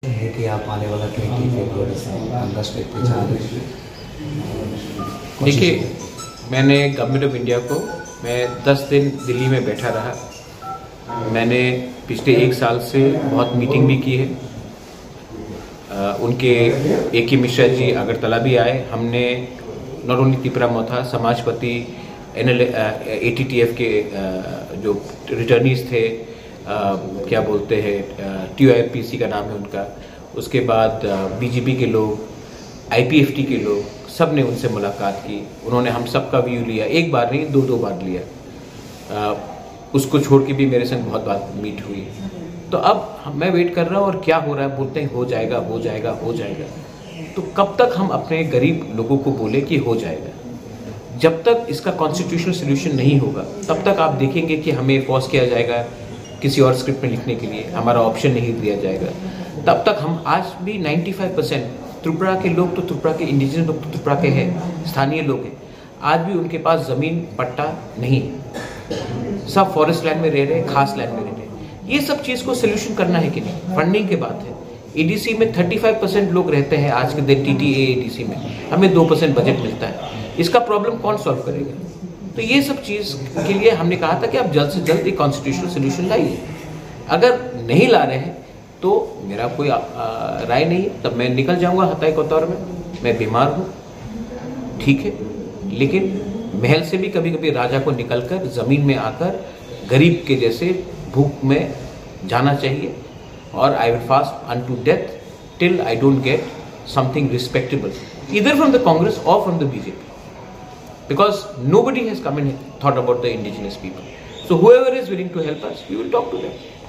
है कि आप आने वाला 20 फरवरी से अगस्त पे जा रहे हैं। देखिए, मैंने गवर्नमेंट ऑफ इंडिया को मैं 10 दिन दिल्ली में बैठा रहा। मैंने पिछले 1 साल से बहुत मीटिंग भी की है। उनके A.K. मिश्रा जी अगरतला भी आए। हमने not only Tipra Motha, Samajpati, ATTF के जो रिटर्नीज थे, क्या बोलते हैं, TUIPC का नाम है उनका, उसके बाद BJP के लोग, IPFT के लोग, सब ने उनसे मुलाकात की। उन्होंने हम सब का व्यू लिया, एक बार नहीं 2 बार लिया। उसको छोड़ के भी मेरे संग बहुत बात मीट हुई। तो अब मैं वेट कर रहा हूँ और क्या हो रहा है, बोलते हैं हो जाएगा हो जाएगा हो जाएगा। तो कब तक हम अपने गरीब लोगों को बोले कि हो जाएगा? जब तक इसका कॉन्स्टिट्यूशनल सोल्यूशन नहीं होगा तब तक आप देखेंगे कि हमें फोर्स किया जाएगा किसी और स्क्रिप्ट में लिखने के लिए, हमारा ऑप्शन नहीं दिया जाएगा। तब तक हम आज भी 95% त्रिपुरा के लोग तो त्रिपुरा के इंडिजिनस लोग तो त्रिपुरा के हैं, स्थानीय लोग हैं, आज भी उनके पास ज़मीन पट्टा नहीं है। सब फॉरेस्ट लैंड में रह रहे हैं, खास लैंड में रह रहे हैं। ये सब चीज़ को सोल्यूशन करना है कि नहीं? फंडिंग की बात है। EDC में 35% लोग रहते हैं आज के दिन, TTA ADC में हमें 2% बजट मिलता है। इसका प्रॉब्लम कौन सॉल्व करेगा? तो ये सब चीज़ के लिए हमने कहा था कि आप जल्द से जल्द एक कॉन्स्टिट्यूशनल सोल्यूशन लाइए। अगर नहीं ला रहे हैं तो मेरा कोई राय नहीं है, तब मैं निकल जाऊंगा हताई कोतवार में। मैं बीमार हूँ, ठीक है, लेकिन महल से भी कभी कभी राजा को निकलकर ज़मीन में आकर गरीब के जैसे भूख में जाना चाहिए। और I will fast unto death till I don't get something respectable either from the Congress or from the BJP, because nobody has come and thought about the indigenous people. So whoever is willing to help us, we will talk to them.